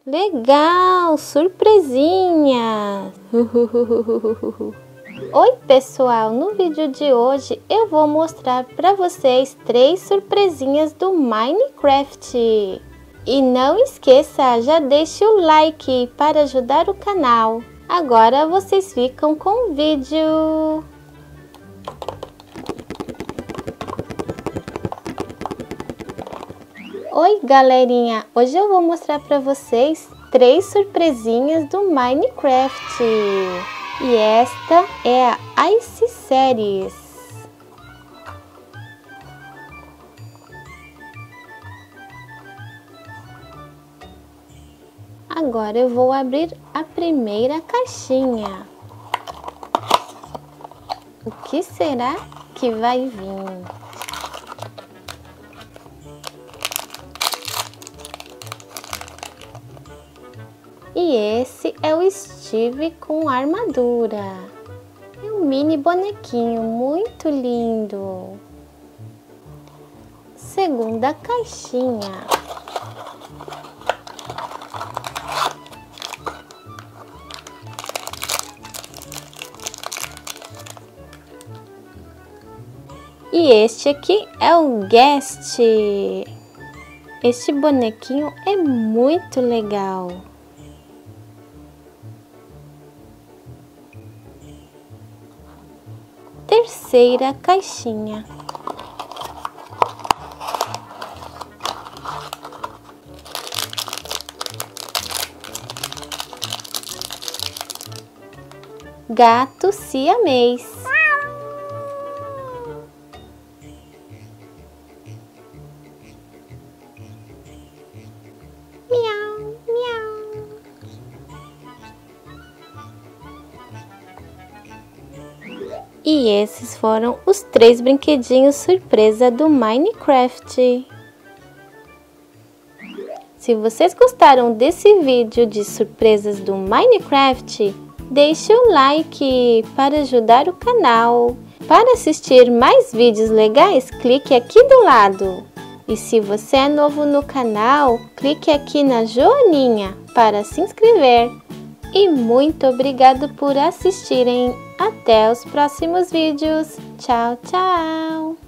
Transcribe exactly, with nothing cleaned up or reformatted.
Legal, surpresinha! Oi pessoal, no vídeo de hoje eu vou mostrar para vocês três surpresinhas do Minecraft. E não esqueça, já deixe o like para ajudar o canal. Agora vocês ficam com o vídeo. Oi galerinha, hoje eu vou mostrar para vocês três surpresinhas do Minecraft. E esta é a Ice Series. Agora eu vou abrir a primeira caixinha. O que será que vai vir? E esse é o Steve com armadura. É um mini bonequinho muito lindo. Segunda caixinha. E este aqui é o Guest. Este bonequinho é muito legal. Terceira caixinha. Gato siamês. Miau, miau. E esses foram os três brinquedinhos surpresa do Minecraft. Se vocês gostaram desse vídeo de surpresas do Minecraft, deixe o like para ajudar o canal. Para assistir mais vídeos legais, clique aqui do lado. E se você é novo no canal, clique aqui na joaninha para se inscrever. E muito obrigado por assistirem. Até os próximos vídeos. Tchau, tchau!